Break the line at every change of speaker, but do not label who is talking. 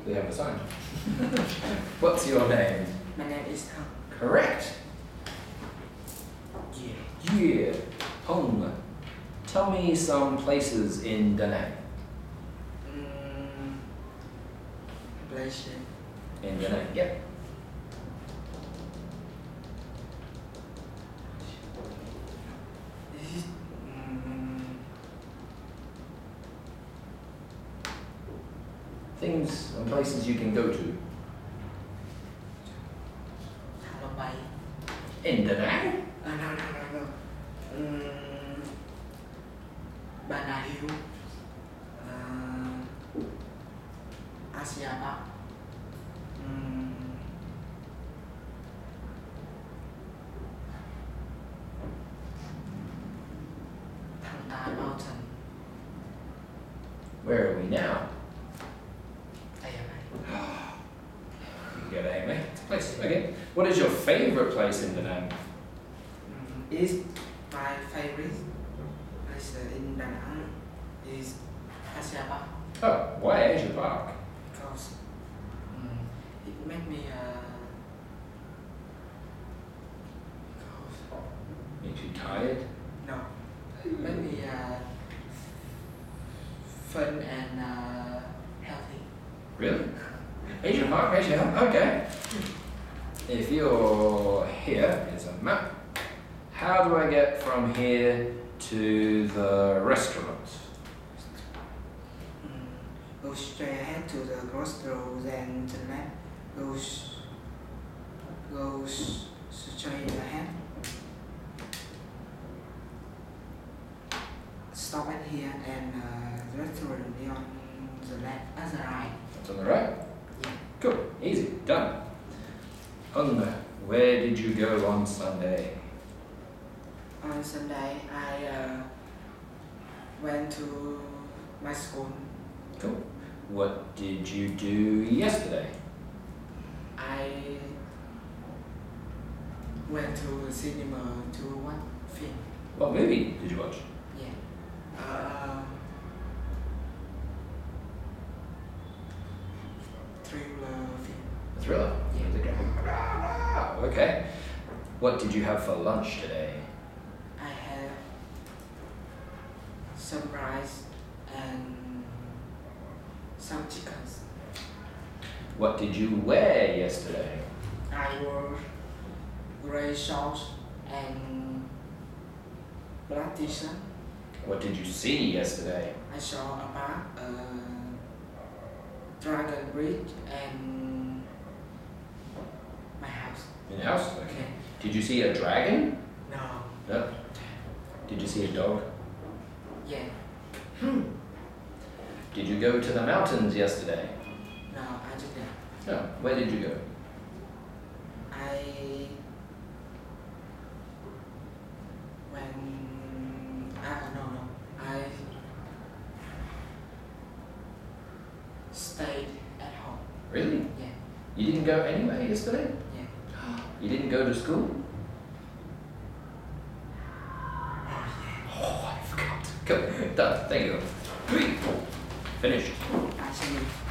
they have a sign. What's your name?
My name is Thăng.
Correct.
Yeah.
Yeah. Hong. Tell me some places in Da Nang.
Place
In Da Nang, yep.
is
Things and places you can go to.
Thăng Long Bay.
In Da Nang?
No. Bà Nà Hills. Asia Park. Thăng Tai Mountain.
Where are we now?
Đây ở đây.
You get A, mate. Place. Okay. What is your favourite place in Da Nang?
Is my favorite place in Da Nang is Asia Park
Oh, why Asia Park?
because it make me because
Makes you tired?
no it make me fun and healthy.
Really? Asia Park, Asia Park, okay. If you're here, here's a map. How do I get from here to the restaurant?
Go straight ahead to the crossroads and the left. Go straight ahead. Stop at here and the restaurant will be on the left, the right.
That's on the right?
Yeah.
Cool, easy, done. Hung, where did you go on Sunday?
On Sunday, I went to my school.
Cool. What did you do yesterday?
I went to the cinema to watch film.
What movie did you watch?
Yeah. Thriller film.
A thriller?
Yeah.
Okay. What did you have for lunch today?
I have some rice and some chickens.
What did you wear yesterday?
I wore gray shorts and black t-shirt.
What did you see yesterday?
I saw a park, dragon bridge, and my house.
In the house? Okay. Did you see a dragon?
No.
No. Did you see a dog?
Yeah.
Did you go to the mountains yesterday?
No, I didn't.
No. Where did you go?
I no. I stayed at home.
Really?
Yeah.
You didn't go anywhere yesterday?
Yeah.
You didn't go to school?
Oh yeah.
Oh, I forgot. Cool. Done. Thank you. Finished.
Actually.